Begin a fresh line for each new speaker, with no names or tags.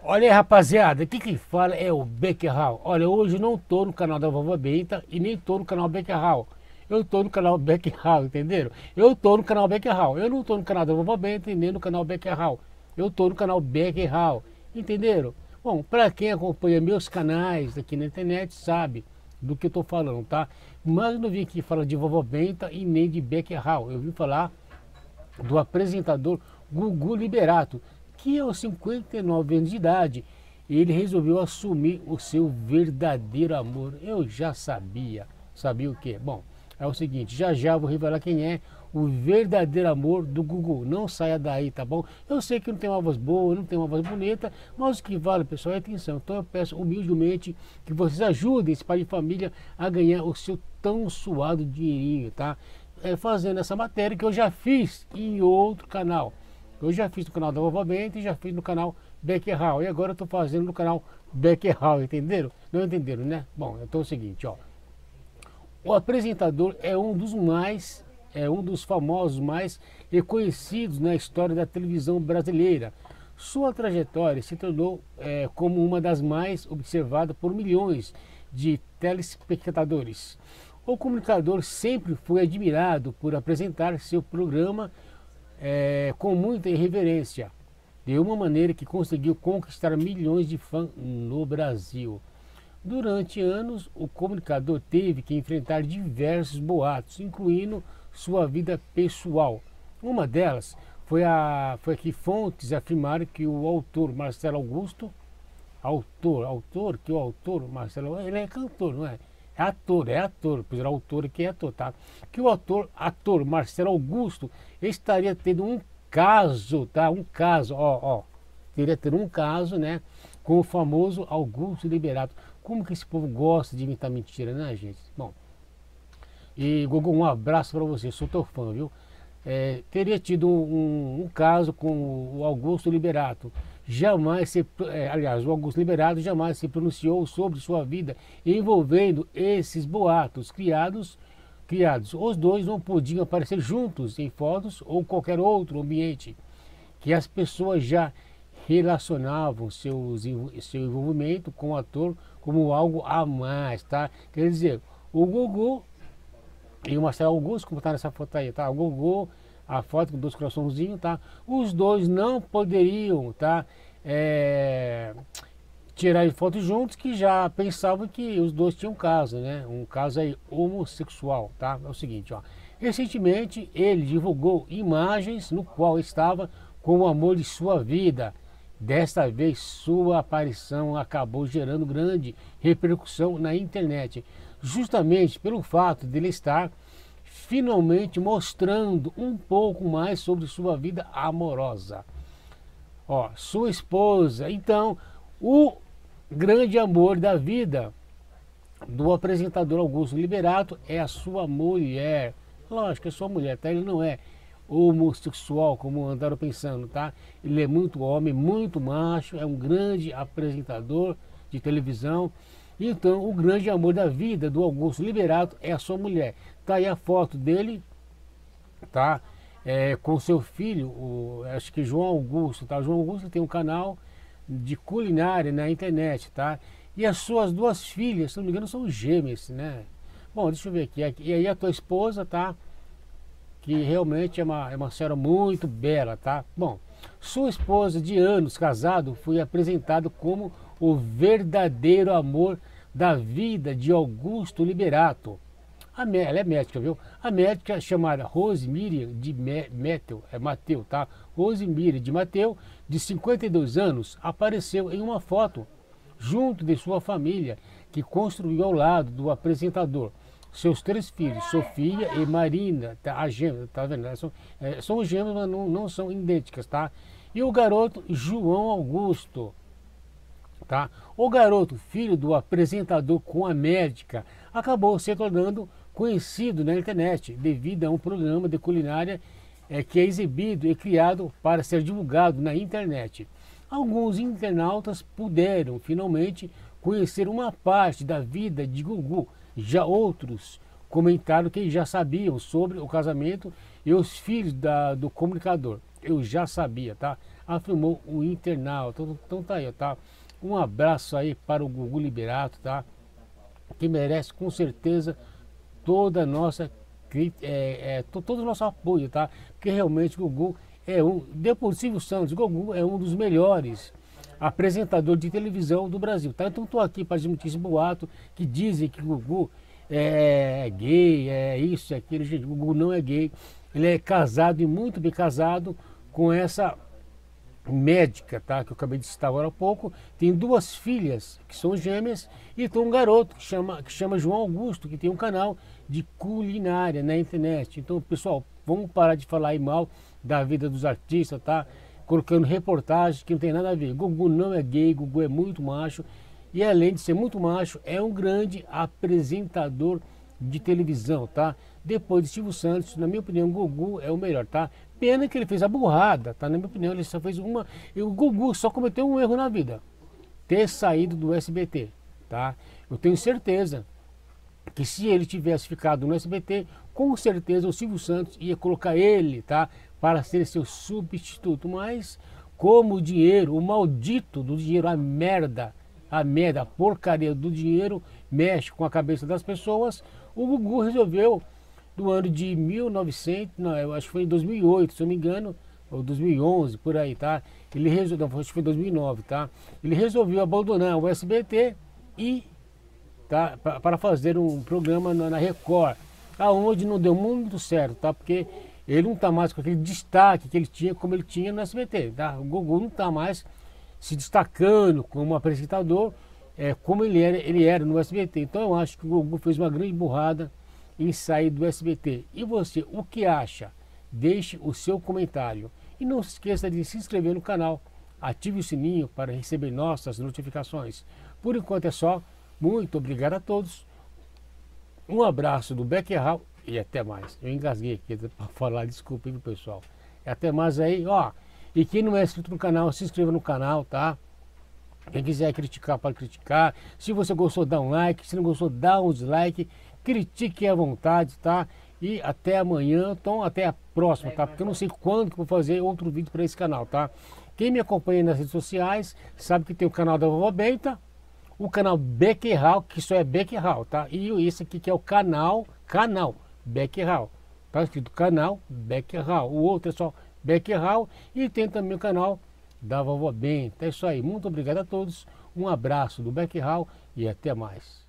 Olha aí, rapaziada, aqui quem fala é o Beckerral. Olha, hoje eu não tô no canal da Vovó Benta e nem tô no canal Beckerral. Eu tô no canal Beckerral, entenderam? Eu tô no canal Beckerral. Eu não tô no canal da Vovó Benta e nem no canal Beckerral. Eu tô no canal Beckerral, entenderam? Bom, para quem acompanha meus canais aqui na internet sabe do que eu tô falando, tá? Mas eu não vim aqui falar de Vovó Benta e nem de Beckerral. Eu vim falar do apresentador Gugu Liberato, que aos 59 anos de idade, ele resolveu assumir o seu verdadeiro amor. Eu já sabia. Sabia o quê? Bom, é o seguinte, já já vou revelar quem é o verdadeiro amor do Gugu. Não saia daí, tá bom? Eu sei que não tem uma voz boa, não tem uma voz bonita, mas o que vale, pessoal, é atenção. Então eu peço humildemente que vocês ajudem esse pai de família a ganhar o seu tão suado dinheirinho, tá? Fazendo essa matéria que eu já fiz em outro canal. Eu já fiz no canal da Vovó Benta e já fiz no canal Beckerral. E agora eu estou fazendo no canal Beckerral, entenderam? Não entenderam, né? Bom, então é o seguinte, ó. O apresentador é um dos famosos mais reconhecidos na história da televisão brasileira. Sua trajetória se tornou como uma das mais observadas por milhões de telespectadores. O comunicador sempre foi admirado por apresentar seu programa com muita irreverência, de uma maneira que conseguiu conquistar milhões de fãs no Brasil. Durante anos, o comunicador teve que enfrentar diversos boatos, incluindo sua vida pessoal. Uma delas foi que fontes afirmaram que o autor Marcelo Augusto, Marcelo, ele é cantor, não é? É ator, pois era autor aqui é ator, tá? Que o ator Marcelo Augusto estaria tendo um caso, tá? Um caso, teria ter um caso, né? Com o famoso Augusto Liberato. Como que esse povo gosta de inventar mentira, né, gente? Bom, e Gugu, um abraço para você, sou teu fã, viu? Teria tido um caso com o Augusto Liberato. Aliás, o Augusto Liberato jamais se pronunciou sobre sua vida envolvendo esses boatos criados. Os dois não podiam aparecer juntos em fotos ou qualquer outro ambiente que as pessoas já relacionavam seu envolvimento com o ator como algo a mais, tá? Quer dizer, o Gugu e o Marcelo Augusto, como está nessa foto aí, tá? O Gugu, a foto com dois coraçãozinhos, tá? Os dois não poderiam, tá? Tirar fotos juntos, que já pensavam que os dois tinham um caso, né? Um caso aí homossexual, tá? É o seguinte, ó. Recentemente ele divulgou imagens no qual estava com o amor de sua vida. Desta vez sua aparição acabou gerando grande repercussão na internet, justamente pelo fato de ele estar finalmente mostrando um pouco mais sobre sua vida amorosa. Ó, sua esposa, então, o grande amor da vida do apresentador Augusto Liberato é a sua mulher. Lógico, é sua mulher, tá? Ele não é homossexual, como andaram pensando, tá? Ele é muito homem, muito macho, é um grande apresentador de televisão. Então, o grande amor da vida do Augusto Liberato é a sua mulher. Tá aí a foto dele, tá? Com seu filho, acho que João Augusto, tá? João Augusto tem um canal de culinária na internet, tá? E as suas duas filhas, se não me engano, são gêmeas, né? Bom, deixa eu ver aqui. E aí a tua esposa, tá? Que realmente é uma senhora muito bela, tá? Bom, sua esposa de anos casado foi apresentado como o verdadeiro amor da vida de Augusto Liberato. Ela é médica, viu? A médica chamada Rosemíria de Mateu, tá? Rosemíria de Mateu, de 52 anos, apareceu em uma foto junto de sua família, que construiu ao lado do apresentador. Seus três filhos, Sofia e Marina, tá, a gêmea, tá vendo? São gêmeas, mas não são idênticas, tá? E o garoto João Augusto, tá? O garoto, filho do apresentador com a médica, acabou se tornando conhecido na internet devido a um programa de culinária que é exibido e criado para ser divulgado na internet. Alguns internautas puderam finalmente conhecer uma parte da vida de Gugu. Já outros comentaram que já sabiam sobre o casamento e os filhos do comunicador. Eu já sabia, tá? afirmou o internauta. Então tá aí, tá? Um abraço aí para o Gugu Liberato, tá? Que merece com certeza toda a nossa todo o nosso apoio, tá? Porque realmente o Gugu depois do Silvio Santos, o Gugu é um dos melhores apresentadores de televisão do Brasil, tá? Então estou aqui para desmentir esse boato que dizem que o Gugu é gay, é isso, é aquilo. Gente, o Gugu não é gay, ele é casado e muito bem casado com essa médica, tá? Que eu acabei de citar agora há pouco. Tem duas filhas que são gêmeas e tem um garoto que chama João Augusto, que tem um canal de culinária na internet. Então, pessoal, vamos parar de falar aí mal da vida dos artistas, tá? Colocando reportagens que não tem nada a ver. Gugu não é gay, Gugu é muito macho e além de ser muito macho, é um grande apresentador de televisão, tá? Depois de Silvio Santos, na minha opinião, Gugu é o melhor, tá? Pena que ele fez a burrada, tá? Na minha opinião, ele só fez uma. E o Gugu só cometeu um erro na vida: ter saído do SBT, tá? Eu tenho certeza que se ele tivesse ficado no SBT, com certeza o Silvio Santos ia colocar ele, tá? Para ser seu substituto. Mas, como o dinheiro, o maldito do dinheiro, a merda, a porcaria do dinheiro mexe com a cabeça das pessoas, o Gugu resolveu, no ano de 1900, não, eu acho que foi em 2008, se eu não me engano, ou 2011, por aí, tá? Ele resolveu, não, acho que foi 2009, tá? Ele resolveu abandonar o SBT e, tá, para fazer um programa na Record, aonde não deu muito certo, tá? Porque ele não está mais com aquele destaque que ele tinha, como ele tinha no SBT, tá? O Gugu não está mais se destacando como apresentador, como ele era no SBT. Então eu acho que o Gugu fez uma grande burrada em sair do SBT. E você, o que acha? Deixe o seu comentário. E não se esqueça de se inscrever no canal. Ative o sininho para receber nossas notificações. Por enquanto é só. Muito obrigado a todos. Um abraço do Beckerhal e até mais. Eu engasguei aqui para falar, desculpa aí, pessoal. E até mais aí, ó. E quem não é inscrito no canal, se inscreva no canal, tá? Quem quiser criticar, pode criticar. Se você gostou, dá um like. Se não gostou, dá um dislike. Critique à vontade, tá? E até amanhã, então até a próxima, tá? Porque eu não sei quando que eu vou fazer outro vídeo para esse canal, tá? Quem me acompanha nas redes sociais sabe que tem o canal da Vovó Benta, o canal Beckerhal, que só é Beckerhal, tá? E esse aqui que é o canal Beckerhal. Tá escrito canal Beckerhal. O outro é só Beckerhal e tem também o canal da Vovó Benta. É isso aí. Muito obrigado a todos. Um abraço do Beckerhal e até mais.